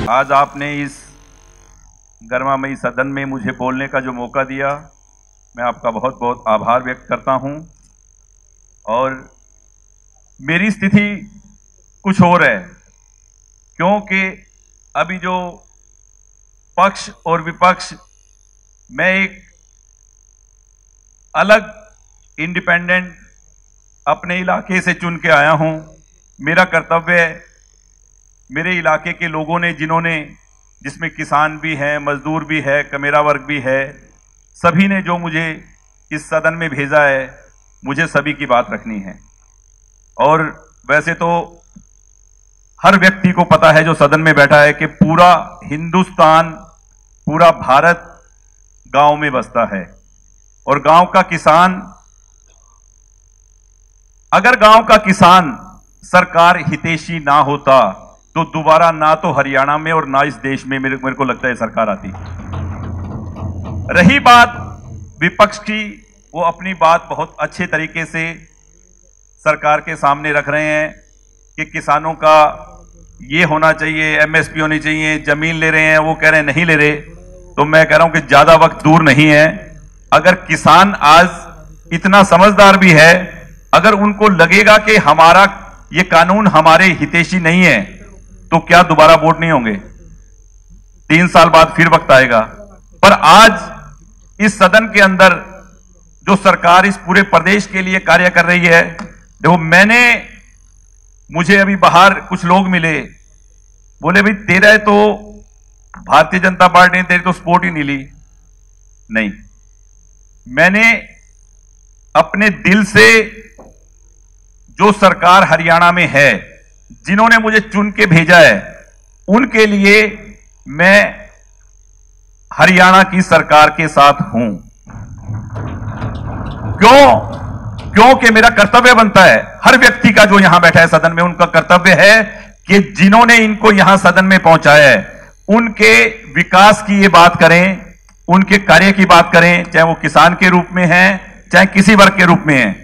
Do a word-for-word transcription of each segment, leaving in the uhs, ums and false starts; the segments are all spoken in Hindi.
आज आपने इस गर्मामयी सदन में मुझे बोलने का जो मौका दिया, मैं आपका बहुत बहुत आभार व्यक्त करता हूं। और मेरी स्थिति कुछ और है, क्योंकि अभी जो पक्ष और विपक्ष, मैं एक अलग इंडिपेंडेंट अपने इलाके से चुन के आया हूं। मेरा कर्तव्य है, मेरे इलाके के लोगों ने, जिन्होंने, जिसमें किसान भी हैं, मजदूर भी है, कमेरा वर्ग भी है, सभी ने जो मुझे इस सदन में भेजा है, मुझे सभी की बात रखनी है। और वैसे तो हर व्यक्ति को पता है जो सदन में बैठा है कि पूरा हिंदुस्तान, पूरा भारत गांव में बसता है। और गांव का किसान, अगर गांव का किसान सरकार हितैषी ना होता तो दोबारा ना तो हरियाणा में और ना इस देश में मेरे, मेरे को लगता है सरकार आती। रही बात विपक्ष की, वो अपनी बात बहुत अच्छे तरीके से सरकार के सामने रख रहे हैं कि किसानों का ये होना चाहिए, एमएसपी होनी चाहिए, जमीन ले रहे हैं, वो कह रहे हैं नहीं ले रहे। तो मैं कह रहा हूं कि ज्यादा वक्त दूर नहीं है। अगर किसान आज इतना समझदार भी है, अगर उनको लगेगा कि हमारा ये कानून हमारे हितैषी नहीं है, तो क्या दोबारा वोट नहीं होंगे? तीन साल बाद फिर वक्त आएगा। पर आज इस सदन के अंदर जो सरकार इस पूरे प्रदेश के लिए कार्य कर रही है, देखो, मैंने, मुझे अभी बाहर कुछ लोग मिले, बोले भाई तेरा तो भारतीय जनता पार्टी ने तेरी तो सपोर्ट ही नहीं ली। नहीं, मैंने अपने दिल से जो सरकार हरियाणा में है, जिन्होंने मुझे चुन के भेजा है, उनके लिए मैं हरियाणा की सरकार के साथ हूं। क्यों? क्योंकि मेरा कर्तव्य बनता है, हर व्यक्ति का जो यहां बैठा है सदन में, उनका कर्तव्य है कि जिन्होंने इनको यहां सदन में पहुंचाया है, उनके विकास की ये बात करें, उनके कार्य की बात करें, चाहे वो किसान के रूप में है, चाहे किसी वर्ग के रूप में है।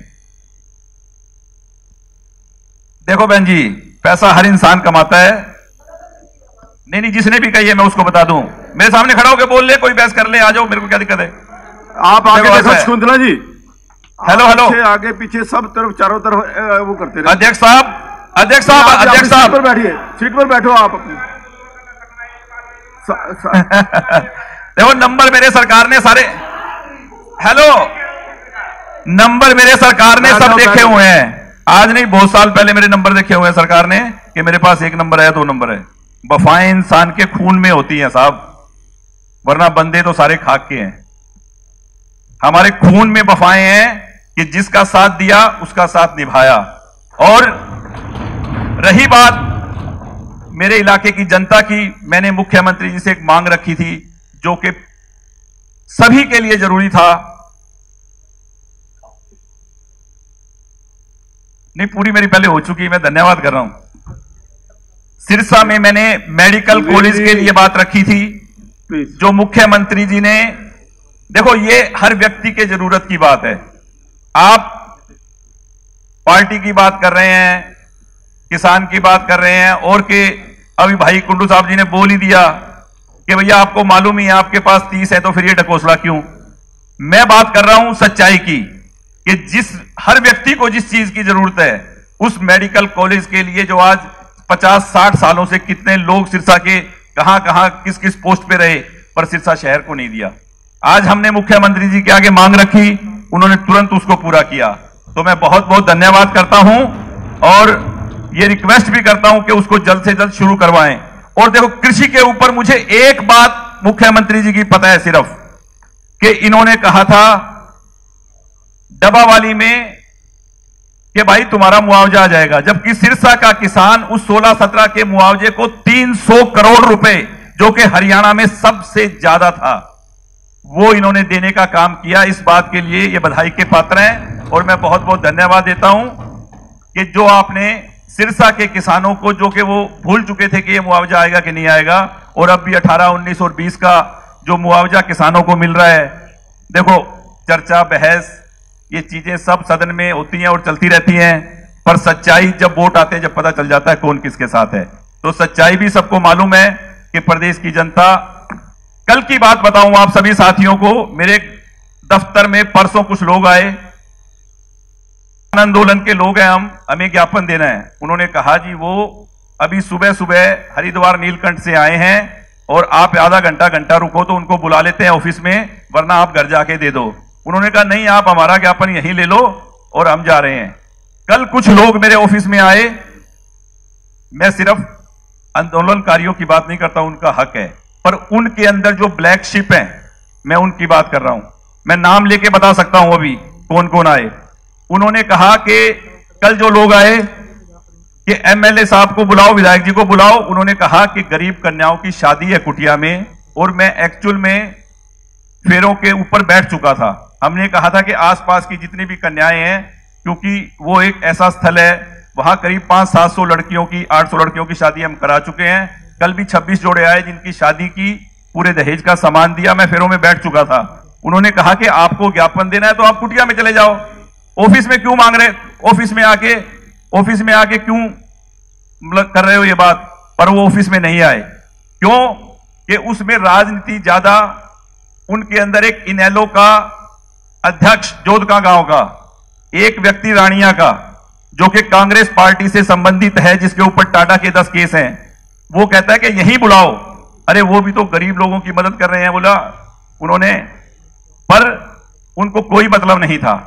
देखो बहन जी, पैसा हर इंसान कमाता है। नहीं नहीं, जिसने भी कही है मैं उसको बता दूं, मेरे सामने खड़ा होकर बोल ले, कोई बहस कर ले, आ जाओ, मेरे को क्या दिक्कत है। आप आगे देखो शकुंतला जी, हेलो हेलो, आगे पीछे सब तरफ, चारों तरफ वो करते रहे। अध्यक्ष साहब, अध्यक्ष साहब, अध्यक्ष साहब, पर बैठिए, सीट पर बैठो आप अपनी। देखो, नंबर मेरे सरकार ने सारे, हेलो, नंबर मेरे सरकार ने सब देखे हुए हैं। आज नहीं, बहुत साल पहले मेरे नंबर देखे हुए हैं सरकार ने कि मेरे पास एक नंबर है, दो नंबर है। वफाएं इंसान के खून में होती हैं साहब, वरना बंदे तो सारे खाक के हैं। हमारे खून में वफाएं हैं कि जिसका साथ दिया उसका साथ निभाया। और रही बात मेरे इलाके की जनता की, मैंने मुख्यमंत्री जी से एक मांग रखी थी जो कि सभी के लिए जरूरी था। नहीं, पूरी मेरी पहले हो चुकी है, मैं धन्यवाद कर रहा हूं। सिरसा में मैंने मेडिकल कॉलेज के लिए बात रखी थी, जो मुख्यमंत्री जी ने, देखो ये हर व्यक्ति के जरूरत की बात है। आप पार्टी की बात कर रहे हैं, किसान की बात कर रहे हैं, और के अभी भाई कुंडू साहब जी ने बोल ही दिया कि भैया आपको मालूम ही है, आपके पास तीस है तो फिर ये ढकोसला क्यों। मैं बात कर रहा हूं सच्चाई की, कि जिस हर व्यक्ति को जिस चीज की जरूरत है, उस मेडिकल कॉलेज के लिए जो आज पचास साठ सालों से कितने लोग सिरसा के कहां कहां किस किस पोस्ट पे रहे, पर सिरसा शहर को नहीं दिया। आज हमने मुख्यमंत्री जी के आगे मांग रखी, उन्होंने तुरंत उसको पूरा किया। तो मैं बहुत बहुत धन्यवाद करता हूं और ये रिक्वेस्ट भी करता हूं कि उसको जल्द से जल्द शुरू करवाएं। और देखो, कृषि के ऊपर मुझे एक बात मुख्यमंत्री जी की पता है सिर्फ, कि इन्होंने कहा था डबावाली में कि भाई तुम्हारा मुआवजा आ जाएगा, जबकि सिरसा का किसान उस सोलह सत्रह के मुआवजे को तीन सौ करोड़ रुपए, जो कि हरियाणा में सबसे ज्यादा था, वो इन्होंने देने का काम किया। इस बात के लिए ये बधाई के पात्र हैं और मैं बहुत बहुत धन्यवाद देता हूं कि जो आपने सिरसा के किसानों को, जो कि वो भूल चुके थे कि ये मुआवजा आएगा कि नहीं आएगा, और अब भी अठारह, उन्नीस और बीस का जो मुआवजा किसानों को मिल रहा है। देखो, चर्चा, बहस, ये चीजें सब सदन में होती हैं और चलती रहती हैं, पर सच्चाई जब वोट आते हैं, जब पता चल जाता है कौन किसके साथ है। तो सच्चाई भी सबको मालूम है कि प्रदेश की जनता, कल की बात बताऊं आप सभी साथियों को, मेरे दफ्तर में परसों कुछ लोग आए, आंदोलन के लोग हैं, हम हमें ज्ञापन देना है। उन्होंने कहा जी वो अभी सुबह सुबह हरिद्वार नीलकंठ से आए हैं और आप आधा घंटा घंटा रुको तो उनको बुला लेते हैं ऑफिस में, वरना आप घर जाके दे दो। उन्होंने कहा नहीं, आप हमारा ज्ञापन यहीं ले लो और हम जा रहे हैं। कल कुछ लोग मेरे ऑफिस में आए, मैं सिर्फ आंदोलनकारियों की बात नहीं करता, उनका हक है, पर उनके अंदर जो ब्लैक शिप है मैं उनकी बात कर रहा हूं। मैं नाम लेके बता सकता हूं अभी कौन कौन आए। उन्होंने कहा कि कल जो लोग आए कि एमएलए साहब को बुलाओ, विधायक जी को बुलाओ। उन्होंने कहा कि गरीब कन्याओं की शादी है कुटिया में, और मैं एक्चुअल में फेरों के ऊपर बैठ चुका था। हमने कहा था कि आसपास की जितनी भी कन्याएं हैं, क्योंकि वो एक ऐसा स्थल है, वहां करीब पांच सात सौ लड़कियों की, आठ सौ लड़कियों की शादी हम करा चुके हैं। कल भी छब्बीस जोड़े आए जिनकी शादी की, पूरे दहेज का सामान दिया, मैं फेरों में बैठ चुका था। उन्होंने कहा कि आपको ज्ञापन देना है तो आप कुटिया में चले जाओ, ऑफिस में क्यों मांग रहे, ऑफिस में आके ऑफिस में आके क्यों कर रहे हो ये बात। पर वो ऑफिस में नहीं आए, क्यों कि उसमें राजनीति ज्यादा, उनके अंदर एक इनेलो का अध्यक्ष जोधका गांव का एक व्यक्ति रानिया का, जो कि कांग्रेस पार्टी से संबंधित है, जिसके ऊपर टाटा के दस केस हैं, वो कहता है कि यहीं बुलाओ। अरे वो भी तो गरीब लोगों की मदद कर रहे हैं, बोला उन्होंने, पर उनको कोई मतलब नहीं था।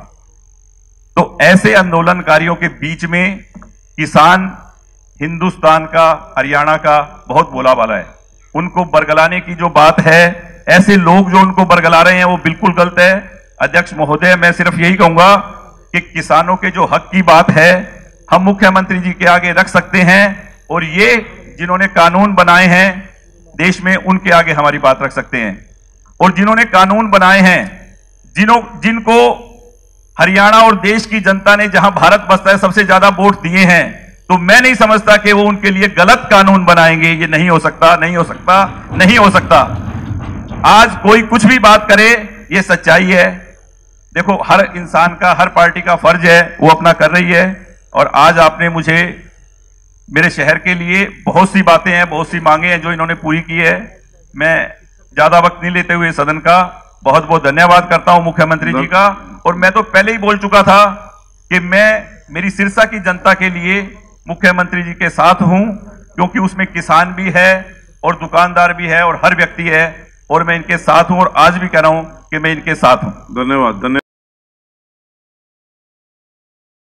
तो ऐसे आंदोलनकारियों के बीच में किसान हिंदुस्तान का, हरियाणा का बहुत बोला वाला है, उनको बरगलाने की जो बात है, ऐसे लोग जो उनको बरगला रहे हैं वो बिल्कुल गलत है। अध्यक्ष महोदय, मैं सिर्फ यही कहूंगा कि किसानों के जो हक की बात है हम मुख्यमंत्री जी के आगे रख सकते हैं, और ये जिन्होंने कानून बनाए हैं देश में उनके आगे हमारी बात रख सकते हैं। और जिन्होंने कानून बनाए हैं, जिन्हों जिनको हरियाणा और देश की जनता ने, जहां भारत बसता है, सबसे ज्यादा वोट दिए हैं, तो मैं नहीं समझता कि वो उनके लिए गलत कानून बनाएंगे। ये नहीं हो सकता, नहीं हो सकता, नहीं हो सकता। आज कोई कुछ भी बात करे, ये सच्चाई है। देखो, हर इंसान का, हर पार्टी का फर्ज है, वो अपना कर रही है। और आज आपने मुझे मेरे शहर के लिए बहुत सी बातें हैं, बहुत सी मांगे हैं जो इन्होंने पूरी की है। मैं ज्यादा वक्त नहीं लेते हुए सदन का बहुत बहुत धन्यवाद करता हूं मुख्यमंत्री जी का। और मैं तो पहले ही बोल चुका था कि मैं मेरी सिरसा की जनता के लिए मुख्यमंत्री जी के साथ हूं, क्योंकि उसमें किसान भी है और दुकानदार भी है और हर व्यक्ति है, और मैं इनके साथ हूं, और आज भी कह रहा हूं कि मैं इनके साथ हूं। धन्यवाद धन्यवाद।